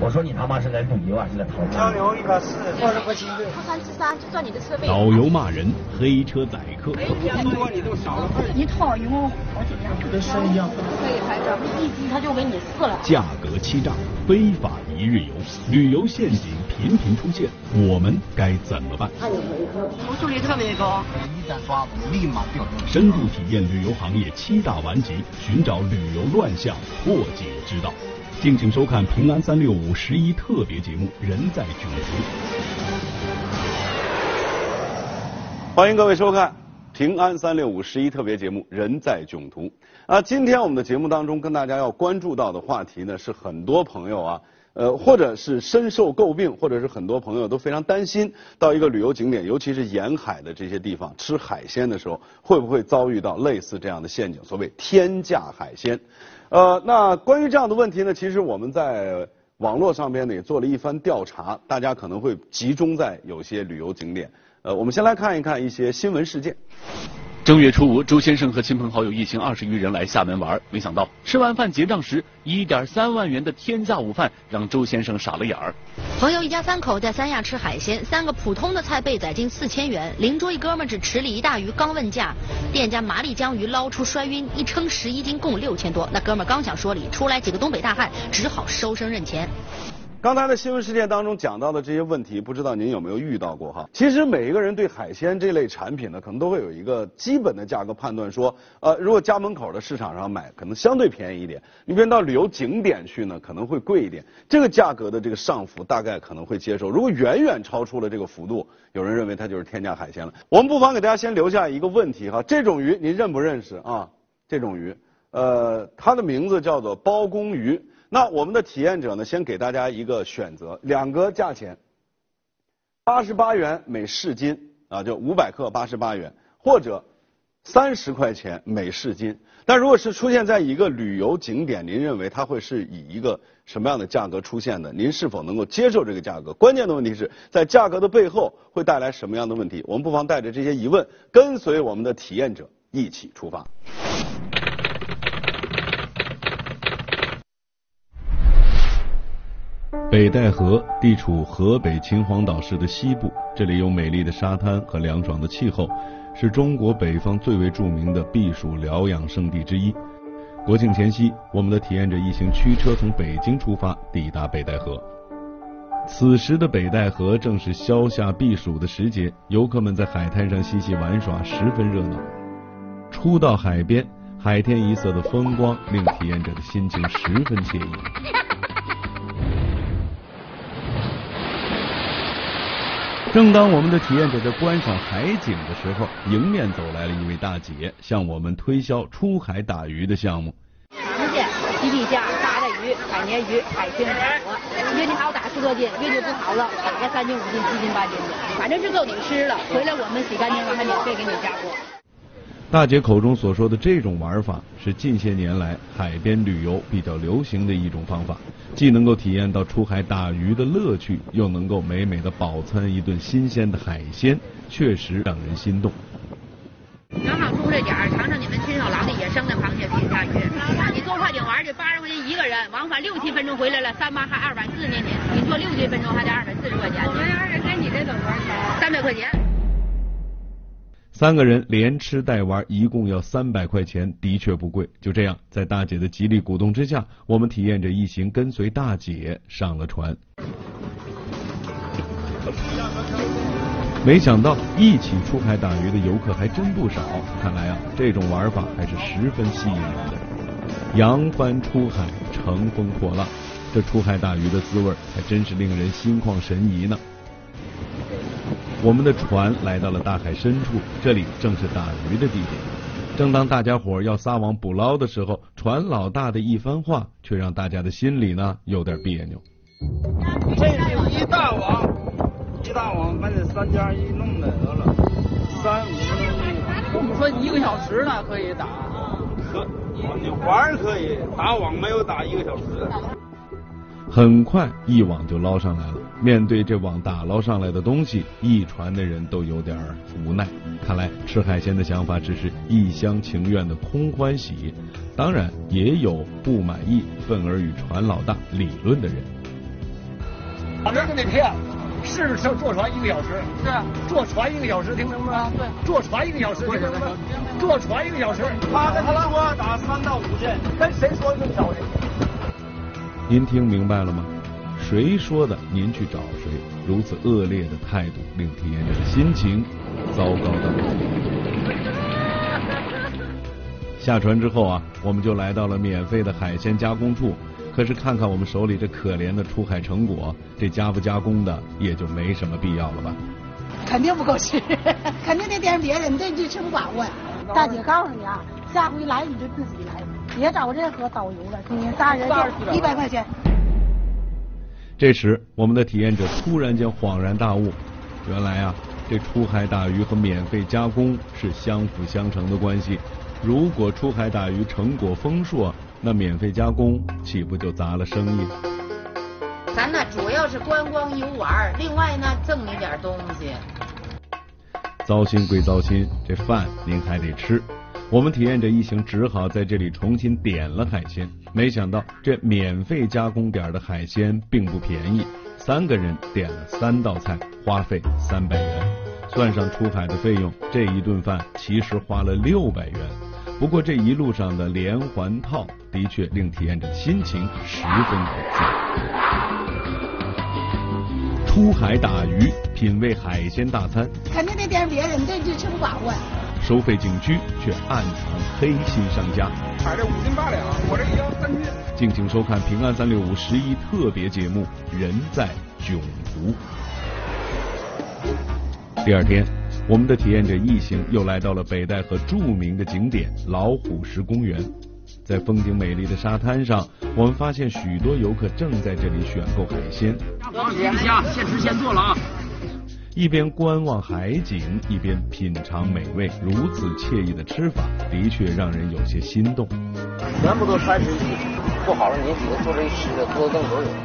我说你他妈是来旅游还是来逃交流140， 我是不清楚。他3吃3就赚你的车费。 导游骂人，黑车宰客。 多你都少了你讨厌我好几样， 跟神一样。 可以拍照，一击他就给你撕了。 价格欺诈，非法一日游，旅游陷阱频频出现，我们该怎么办？ 投诉率特别高， 一旦抓捕，立马调动。 深度体验旅游行业7大顽疾，寻找旅游乱象，破解之道。敬请收看平安36511特别节目《人在囧途》。 欢迎各位收看平安36511特别节目《人在囧途》。今天我们的节目当中跟大家要关注到的话题呢，是很多朋友或者是深受诟病，或者是很多朋友都非常担心，到一个旅游景点，尤其是沿海的这些地方吃海鲜的时候，会不会遭遇到类似这样的陷阱，所谓天价海鲜。那关于这样的问题呢，其实我们在网络上边呢也做了一番调查，大家可能会集中在有些旅游景点。我们先来看一看一些新闻事件。 正月初5，周先生和亲朋好友一行20余人来厦门玩，没想到吃完饭结账时，1.3万元的天价午饭让周先生傻了眼儿。 朋友一家3口在三亚吃海鲜，3个普通的菜被宰近4000元，邻桌一哥们只吃了一大鱼，刚问价，店家麻利将鱼捞出摔晕，一称11斤共6000多。那哥们刚想说理，出来几个东北大汉，只好收声认钱。 刚才的新闻事件当中讲到的这些问题，不知道您有没有遇到过哈？其实每一个人对海鲜这类产品呢，可能都会有一个基本的价格判断，说如果家门口的市场上买，可能相对便宜一点；你比如到旅游景点去呢，可能会贵一点。这个价格的这个上浮，大概可能会接受。如果远远超出了这个幅度，有人认为它就是天价海鲜了。我们不妨给大家先留下一个问题哈：这种鱼您认不认识啊？这种鱼，它的名字叫做包公鱼。那我们的体验者呢，先给大家一个选择，2个价钱，88元每市斤就500克88元，或者30块钱每市斤。但如果是出现在一个旅游景点，您认为它会是以一个什么样的价格出现的？您是否能够接受这个价格？关键的问题是在价格的背后会带来什么样的问题？我们不妨带着这些疑问，跟随我们的体验者一起出发。 北戴河地处河北秦皇岛市的西部，这里有美丽的沙滩和凉爽的气候，是中国北方最为著名的避暑疗养胜地之一。国庆前夕，我们的体验者一行驱车从北京出发，抵达北戴河。此时的北戴河正是消夏避暑的时节，游客们在海滩上嬉戏玩耍，十分热闹。初到海边，海天一色的风光令体验者的心情十分惬意。正当我们的体验者在观赏海景的时候，迎面走来了一位大姐，向我们推销出海打鱼的项目。 螃蟹、皮皮虾、大的鱼、海鲶鱼、海星、海螺，月季好打10多斤，月季不好了打个3斤、5斤、7斤、8斤的，反正是够你吃了。回来我们洗干净了还免费给你加锅。 大姐口中所说的这种玩法，是近些年来海边旅游比较流行的一种方法，既能够体验到出海打鱼的乐趣，又能够美美的饱餐一顿新鲜的海鲜，确实让人心动。 正好出这点儿，尝尝你们亲手捞的野生的螃蟹、皮虾鱼。你坐快艇玩去，80块钱1个人，往返6、7分钟回来了，38还240年。你坐6、7分钟还得240块钱。我们要是跟你这怎么玩？300块钱。 3个人连吃带玩，一共要300块钱，的确不贵。就这样，在大姐的极力鼓动之下，我们体验者一行跟随大姐上了船。没想到一起出海打鱼的游客还真不少，看来这种玩法还是十分吸引人的。扬帆出海，乘风破浪，这出海打鱼的滋味还真是令人心旷神怡呢。我们的船来到了大海深处，这里正是打鱼的地点。正当大家伙要撒网捕捞的时候，船老大的一番话却让大家的心里呢有点别扭。 这是一大网，把这3加1弄来了，3、5分钟。我们说1个小时呢可以打，你玩可以打网，没有打1个小时的。 很快一网就捞上来了。面对这网打捞上来的东西，一船的人都有点无奈。看来吃海鲜的想法只是一厢情愿的空欢喜，当然也有不满意，愤而与船老大理论的人。 反正就得骗，是坐船1个小时， 是坐船1个小时，听明白吗？ 对， 坐船1个小时，听明白吗？坐船1个小时。 他跟他说打3到5件，跟谁说这么少人？ 您听明白了吗？谁说的您去找谁，如此恶劣的态度令体验者的心情糟糕到了极点。下船之后啊，我们就来到了免费的海鲜加工处。可是看看我们手里这可怜的出海成果，这加不加工的也就没什么必要了吧？ 肯定不够吃，肯定得点别人，这就吃不饱啊！大姐告诉你啊，下回来你就自己来，别找任何导游了，今天仨人100块钱。 这时，我们的体验者突然间恍然大悟，原来啊，这出海打鱼和免费加工是相辅相成的关系。如果出海打鱼成果丰硕，那免费加工岂不就砸了生意？ 咱呢主要是观光游玩，另外呢赠你点东西。 糟心归糟心，这饭您还得吃。我们体验者一行只好在这里重新点了海鲜，没想到这免费加工点的海鲜并不便宜，3个人点了3道菜，花费300元，算上出海的费用，这一顿饭其实花了600元。不过这一路上的连环套的确令体验者心情十分不济。出海打鱼，品味海鲜大餐， 肯定得点别人，这就吃不饱啊！ 收费景区却暗藏黑心商家。 买这5斤8两，我这1要3斤。 敬请收看平安365十一特别节目《人在囧途》。第二天，我们的体验者一行又来到了北戴河著名的景点老虎石公园。在风景美丽的沙滩上，我们发现许多游客正在这里选购海鲜。 现吃现做了啊！ 一边观望海景，一边品尝美味，如此惬意的吃法，的确让人有些心动。 全部都30一斤，做好了你几个做这一吃的，做的更都有。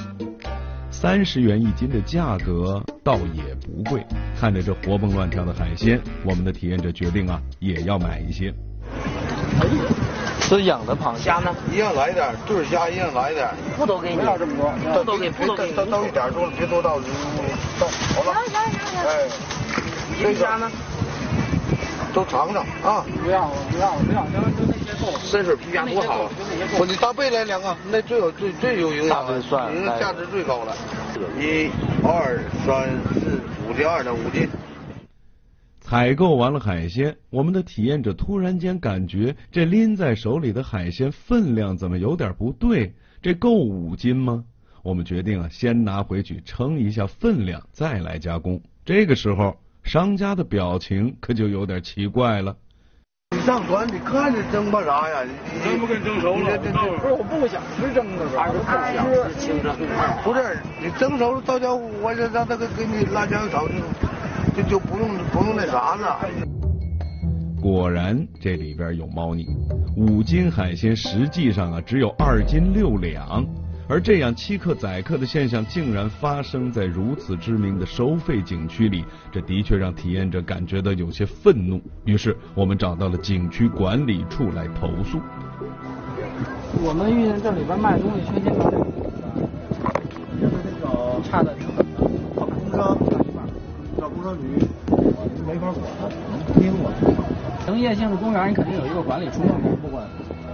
30元1斤的价格倒也不贵。看着这活蹦乱跳的海鲜，我们的体验者决定啊，也要买一些。 这养的螃蟹呢？ 一样来点，对虾一样来点。 不都给你， 不要这么多， 不都给， 倒一点多了，别多倒，好了。哎， 这虾呢？ 都尝尝啊！ 不要，就那些够。 深水皮虾多好。 你搭配来2个，那最有营养的，价值最高了。1、2、3、4、5斤2的5斤。 采购完了海鲜，我们的体验者突然间感觉这拎在手里的海鲜分量怎么有点不对，这够5斤吗？我们决定啊，先拿回去称一下分量，再来加工。这个时候，商家的表情可就有点奇怪了。 你上船，你看着蒸吧啥呀？ 真不跟蒸熟了？不是，我不想吃蒸的，还是不想吃清蒸。 不是，你蒸熟了到家我就让他给你辣椒炒就不用那啥了。 果然这里边有猫腻，5斤海鲜实际上啊只有2斤6两，而这样欺客宰客的现象竟然发生在如此知名的收费景区里，这的确让体验者感觉到有些愤怒。于是我们找到了景区管理处来投诉。 我们遇见这里边卖东西缺斤少两，就是这个差的跑工商差一半，找工商局没法管，不听管。营业性的公园你肯定有一个管理处，不管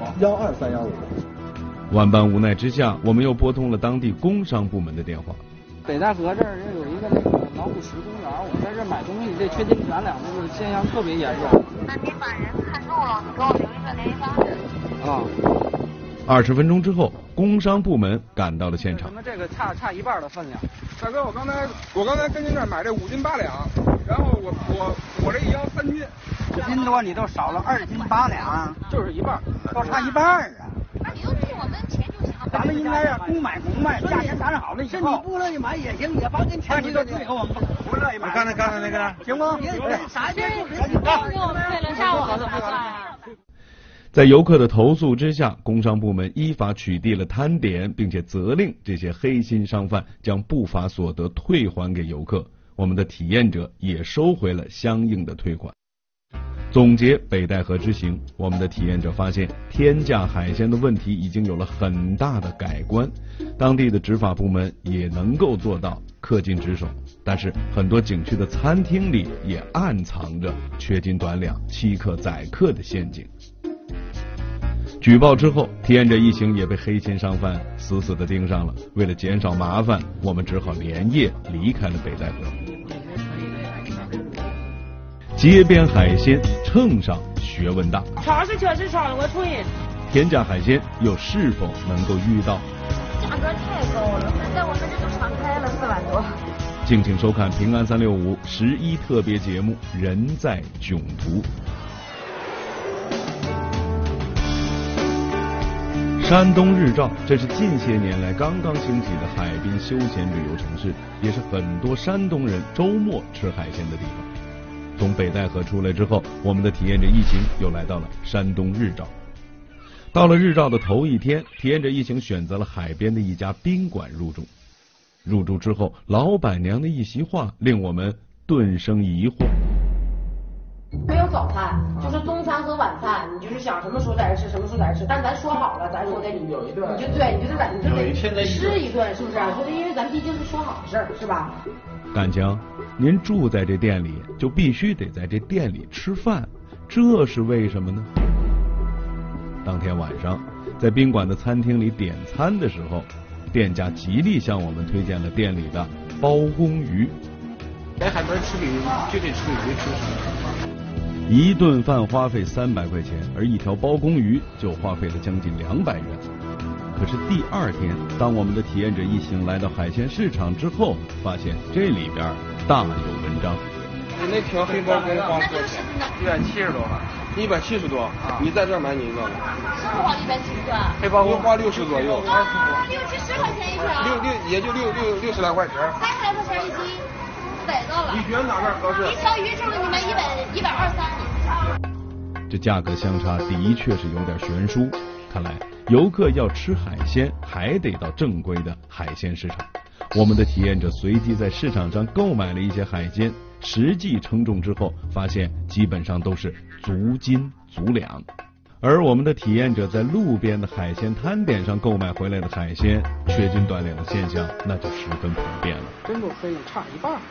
12315。 万般无奈之下，我们又拨通了当地工商部门的电话。 北戴河这儿有一个那个老虎石公园，我在这买东西，这缺斤少两这个现象特别严重。 那您把人看中了，你给我留一个联系方式。 啊。20分钟之后，工商部门赶到了现场。 什么这个差一半的分量？大哥，我刚才跟您这儿买这5斤8两，然后我这1要3斤，1斤多你都少了2斤8两，就是一半，都差一半啊。 那你就替我跟钱就行了。 咱们应该是公买公卖，价钱谈好了以后。 是你不乐意买也行，也把跟钱你就最后不乐意买。 刚才那个行吗？ 啥劲？ 给我们退了下午怎么算啊？ 在游客的投诉之下，工商部门依法取缔了摊点，并且责令这些黑心商贩将不法所得退还给游客。我们的体验者也收回了相应的退款。 总结北戴河之行，我们的体验者发现天价海鲜的问题已经有了很大的改观，当地的执法部门也能够做到恪尽职守，但是很多景区的餐厅里也暗藏着缺斤短两、欺客宰客的陷阱。举报之后，体验者一行也被黑心商贩死死地盯上了。为了减少麻烦，我们只好连夜离开了北戴河。街边海鲜秤上学问大， 超市确实少了我纯。 天价海鲜又是否能够遇到？ 价格太高了，在我们这都传开了4万多。 敬请收看平安36511特别节目《人在囧途》。山东日照，这是近些年来刚刚兴起的海滨休闲旅游城市，也是很多山东人周末吃海鲜的地方。从北戴河出来之后，我们的体验者一行又来到了山东日照。到了日照的头一天，体验者一行选择了海边的一家宾馆入住。入住之后，老板娘的一席话令我们顿生疑惑。 没有早餐，就是中餐和晚餐，你就是想什么时候在这吃，什么时候在这吃。但咱说好了，咱说给你有一顿，你就对，你就得吃一顿，是不是？就是因为咱毕竟是说好的事儿，是吧？ 感情，您住在这店里，就必须得在这店里吃饭，这是为什么呢？当天晚上，在宾馆的餐厅里点餐的时候，店家极力向我们推荐了店里的包公鱼。 在海边吃鱼，就得吃鱼，吃什么？ 一顿饭花费300块钱，而一条包公鱼就花费了将近200元。可是第二天，当我们的体验者一行来到海鲜市场之后，发现这里边大有文章。 你那条黑包公花多少钱 ？170多吧。 170多，你在这儿买你知道吗？ 是不花170多？ 黑包公花60左右。 啊，60块钱一条。 也就60来块钱。 30来块钱一斤，逮到了。 你觉得哪边合适？ 一条鱼就是你们123。 这价格相差的确是有点悬殊，看来游客要吃海鲜还得到正规的海鲜市场。我们的体验者随即在市场上购买了一些海鲜，实际称重之后发现基本上都是足斤足两。而我们的体验者在路边的海鲜摊点上购买回来的海鲜，缺斤短两的现象那就十分普遍了。 真不可以差一半。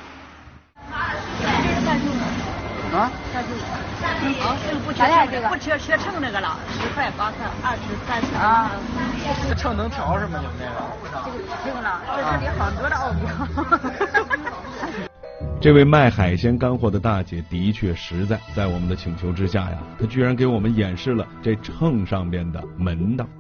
啊，不缺这个，不缺秤那个了，10块8块20、30啊。 这秤能调是吗？你们那个？ 这个秤了，这里好多的奥秘。 这位卖海鲜干货的大姐的确实在，在我们的请求之下呀，她居然给我们演示了这秤上边的门道。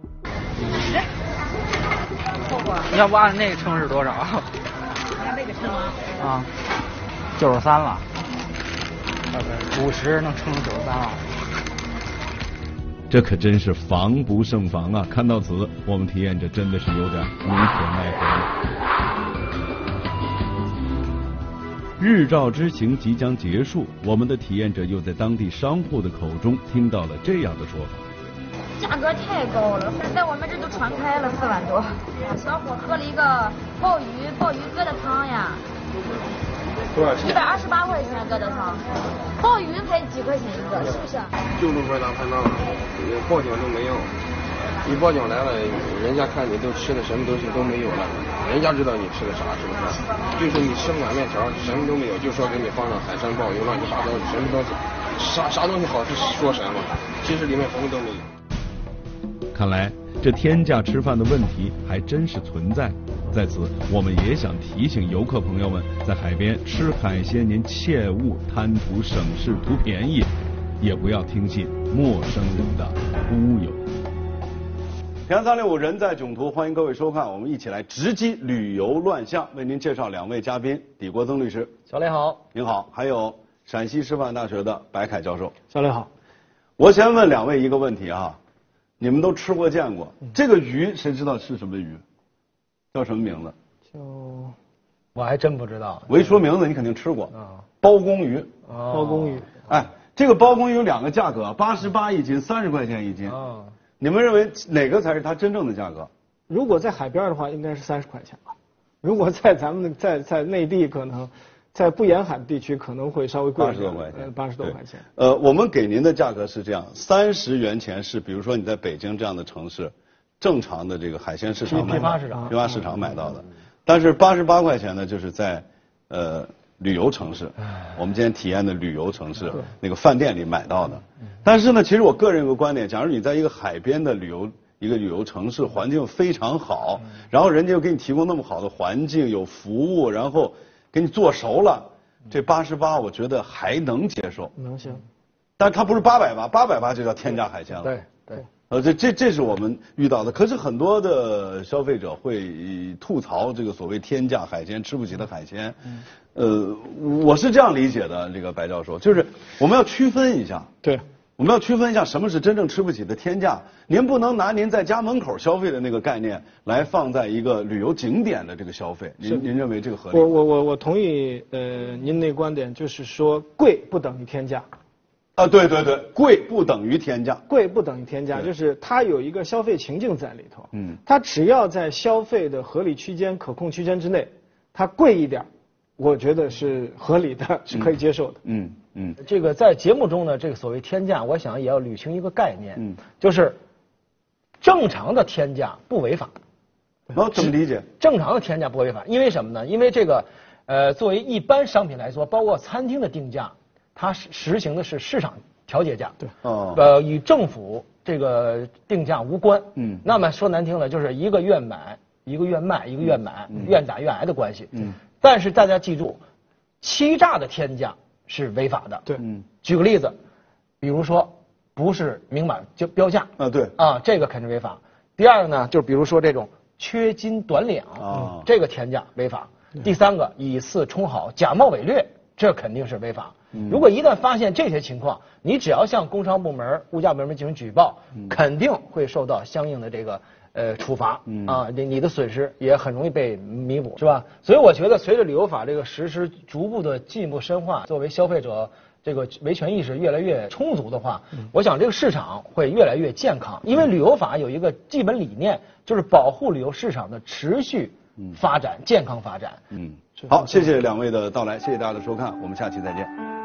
你要不按那个秤是多少？ 按那个秤啊，93了。50能称93了， 这可真是防不胜防啊！看到此，我们体验者真的是有点无可奈何了。日照之行即将结束，我们的体验者又在当地商户的口中听到了这样的说法： 价格太高了，在我们这都传开了4万多。小伙喝了一个鲍鱼疙瘩汤呀。 多少钱 ？128块钱疙瘩汤，鲍鱼才几块钱一个，是不是？ 就路边大排档，报警都没有。你报警来了，人家看你都吃的什么东西都没有了，人家知道你吃的啥，是不是？就是你吃碗面条什么都没有，就说给你放上海参鲍鱼乱七八糟什么东西，啥东西好吃说什么，其实里面什么都没有。 看来这天价吃饭的问题还真是存在。在此，我们也想提醒游客朋友们，在海边吃海鲜，您切勿贪图省事图便宜，也不要听信陌生人的忽悠。 平安365人在囧途，欢迎各位收看，我们一起来直击旅游乱象，为您介绍2位嘉宾：李国增律师， 小雷好， 您好；还有陕西师范大学的白凯教授， 小雷好。 我先问2位一个问题啊，你们都吃过见过这个鱼，谁知道是什么鱼？叫什么名字？ 我还真不知道。 我一说名字，你肯定吃过。包公鱼。 包公鱼。 哎，这个包公鱼有2个价格，88一斤，30块钱一斤。你们认为哪个才是它真正的价格？ 如果在海边的话，应该是30块钱吧。如果在咱们在内地，可能在不沿海地区可能会稍微贵 80多块钱 ，80多块钱。 我们给您的价格是这样，30元钱是比如说你在北京这样的城市，正常的这个海鲜市场批发市场买到的，但是88块钱呢，就是在旅游城市，我们今天体验的旅游城市那个饭店里买到的。但是呢，其实我个人有个观点，假如你在一个海边的旅游城市，环境非常好，然后人家又给你提供那么好的环境，有服务，然后给你做熟了，这88我觉得还能接受。 能行。 但它不是880，880就叫天价海鲜了。 对。 这是我们遇到的。可是很多的消费者会吐槽这个所谓天价海鲜，吃不起的海鲜。我是这样理解的，这个白教授，就是我们要区分一下。 对。 我们要区分一下什么是真正吃不起的天价。您不能拿您在家门口消费的那个概念来放在一个旅游景点的这个消费。您认为这个合理吗？ 我同意您那观点，就是说贵不等于天价。 对，贵不等于天价。 贵不等于天价，就是它有一个消费情境在里头。它只要在消费的合理区间、可控区间之内，它贵一点，我觉得是合理的，是可以接受的。 这个在节目中呢，这个所谓天价，我想也要捋清一个概念，就是正常的天价不违法。 怎么理解？ 正常的天价不违法，因为什么呢？因为这个作为一般商品来说，包括餐厅的定价，它实行的是市场调节价。 对。 与政府这个定价无关。那么说难听了，就是一个愿买，一个愿卖，一个愿买，愿打愿挨的关系。但是大家记住，欺诈的天价是违法的。 对。 举个例子，比如说不是明码标价。 对。 这个肯定违法。第二个呢，就比如说这种缺斤短两，这个天价违法。第三个，以次充好，假冒伪劣，这肯定是违法。如果一旦发现这些情况，你只要向工商部门、物价部门进行举报，肯定会受到相应的这个处罚。你的损失也很容易被弥补，是吧？所以我觉得，随着旅游法这个实施逐步的进一步深化，作为消费者这个维权意识越来越充足的话，我想这个市场会越来越健康。因为旅游法有一个基本理念，就是保护旅游市场的持续发展、健康发展。 好，谢谢两位的到来，谢谢大家的收看，我们下期再见。